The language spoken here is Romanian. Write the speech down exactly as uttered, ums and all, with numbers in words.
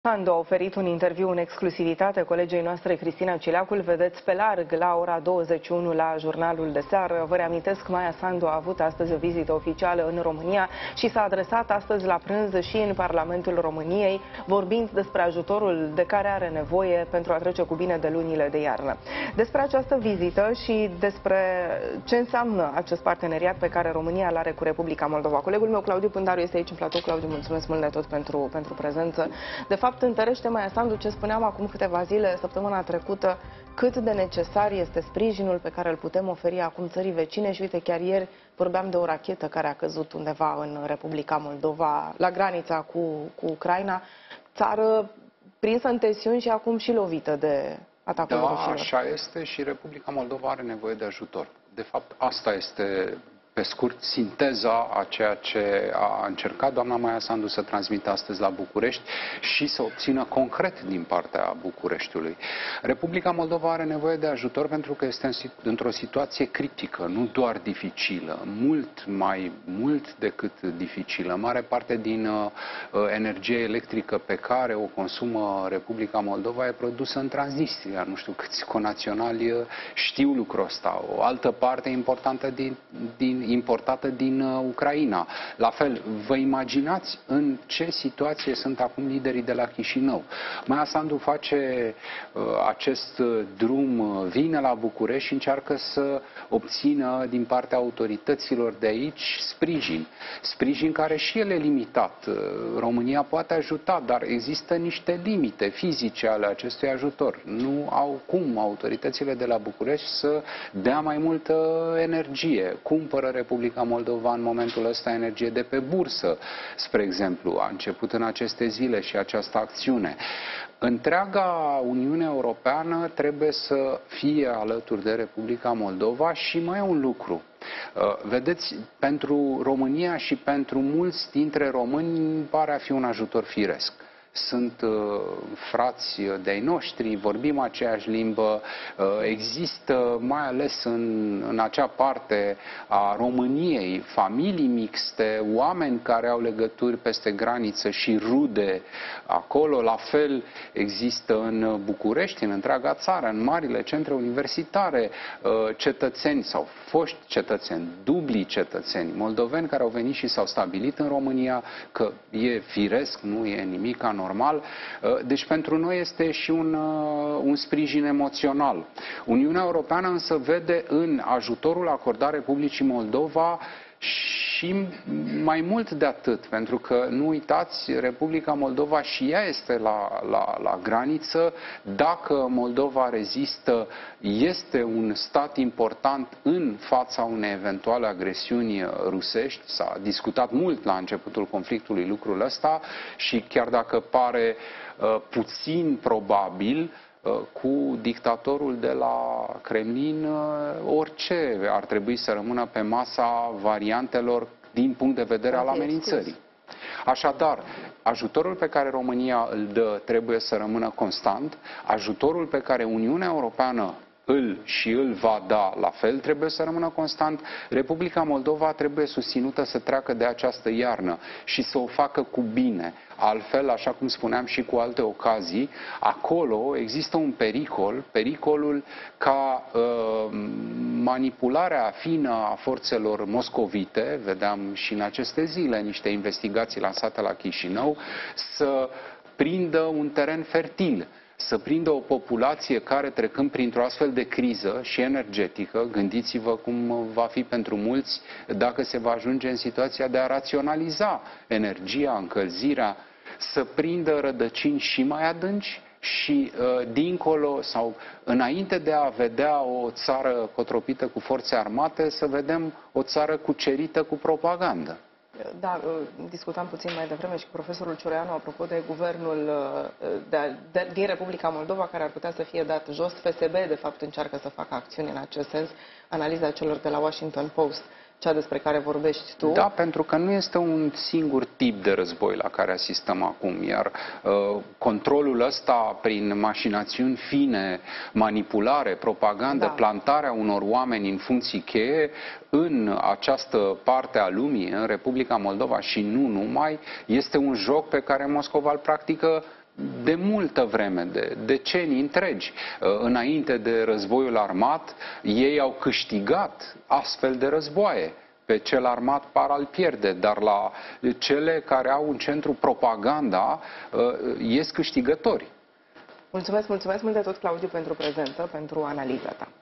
Sandu a oferit un interviu în exclusivitate colegei noastre Cristina Cileacul. Vedeți pe larg la ora douăzeci și unu la jurnalul de seară. Vă reamintesc, Maia Sandu a avut astăzi o vizită oficială în România și s-a adresat astăzi la prânz și în Parlamentul României, vorbind despre ajutorul de care are nevoie pentru a trece cu bine de lunile de iarnă. Despre această vizită și despre ce înseamnă acest parteneriat pe care România îl are cu Republica Moldova. Colegul meu, Claudiu Pândaru, este aici în platou. Claudiu, mulțumesc mult de tot pentru, pentru prezență. De fapt, întărește, Maia Sandu, ce spuneam acum câteva zile, săptămâna trecută, cât de necesar este sprijinul pe care îl putem oferi acum țării vecine. Și uite, chiar ieri vorbeam de o rachetă care a căzut undeva în Republica Moldova, la granița cu, cu Ucraina, țară prinsă în tensiuni și acum și lovită de atacul da, rușilor. Așa este, și Republica Moldova are nevoie de ajutor. De fapt, asta este, pe scurt, sinteza a ceea ce a încercat doamna Maia Sandu să transmită astăzi la București și să obțină concret din partea Bucureștiului. Republica Moldova are nevoie de ajutor pentru că este într-o situație critică, nu doar dificilă, mult mai mult decât dificilă. Mare parte din uh, energie electrică pe care o consumă Republica Moldova e produsă în Transnistria. Nu știu câți conaționali știu lucrul ăsta. O altă parte importantă din, din importată din uh, Ucraina. La fel, vă imaginați în ce situație sunt acum liderii de la Chișinău. Maia Sandu face uh, acest drum, vine la București și încearcă să obțină din partea autorităților de aici sprijin. Sprijin care și el e limitat. România poate ajuta, dar există niște limite fizice ale acestui ajutor. Nu au cum autoritățile de la București să dea mai multă energie. Cumpără Republica Moldova în momentul ăsta energie de pe bursă, spre exemplu. A început în aceste zile și această acțiune. Întreaga Uniune Europeană trebuie să fie alături de Republica Moldova și mai e un lucru. Vedeți, pentru România și pentru mulți dintre români pare a fi un ajutor firesc. Sunt uh, frați de-ai noștri, vorbim aceeași limbă, uh, există mai ales în, în acea parte a României familii mixte, oameni care au legături peste graniță și rude acolo. La fel există în București, în întreaga țară, în marile centre universitare, uh, cetățeni sau foști cetățeni, dubli cetățeni, moldoveni care au venit și s-au stabilit în România, că e firesc, nu e nimic anormal. normal. Deci pentru noi este și un, un sprijin emoțional. Uniunea Europeană însă vede în ajutorul acordat Republicii Moldova și mai mult de atât, pentru că, nu uitați, Republica Moldova și ea este la, la, la graniță. Dacă Moldova rezistă, este un stat important în fața unei eventuale agresiuni rusești. S-a discutat mult la începutul conflictului lucrul ăsta și chiar dacă pare uh, puțin probabil, cu dictatorul de la Kremlin, orice ar trebui să rămână pe masa variantelor din punct de vedere al amenințării. Așadar, ajutorul pe care România îl dă trebuie să rămână constant, ajutorul pe care Uniunea Europeană îl și îl va da la fel trebuie să rămână constant. Republica Moldova trebuie susținută să treacă de această iarnă și să o facă cu bine. Altfel, așa cum spuneam și cu alte ocazii, acolo există un pericol, pericolul ca uh, manipularea fină a forțelor moscovite, vedeam și în aceste zile niște investigații lansate la Chișinău, să prindă un teren fertil, să prindă o populație care, trecând printr-o astfel de criză și energetică, gândiți-vă cum va fi pentru mulți dacă se va ajunge în situația de a raționaliza energia, încălzirea, să prindă rădăcini și mai adânci și uh, dincolo sau înainte de a vedea o țară cotropită cu forțe armate, să vedem o țară cucerită cu propagandă. Da, discutam puțin mai devreme și cu profesorul Cioreanu apropo de guvernul de, de, din Republica Moldova care ar putea să fie dat jos. F S B, de fapt, încearcă să facă acțiuni în acest sens. Analiza celor de la Washington Post, cea despre care vorbești tu. Da, pentru că nu este un singur tip de război la care asistăm acum, iar uh, controlul ăsta prin mașinațiuni fine, manipulare, propagandă, da. plantarea unor oameni în funcții cheie în această parte a lumii, în Republica Moldova și nu numai, este un joc pe care Moscova îl practică de multă vreme, de decenii întregi. Înainte de războiul armat, ei au câștigat astfel de războaie. Pe cel armat par al pierde, dar la cele care au în centru propaganda ies câștigători. Mulțumesc, mulțumesc mult de tot, Claudiu, pentru prezență, pentru analiza ta.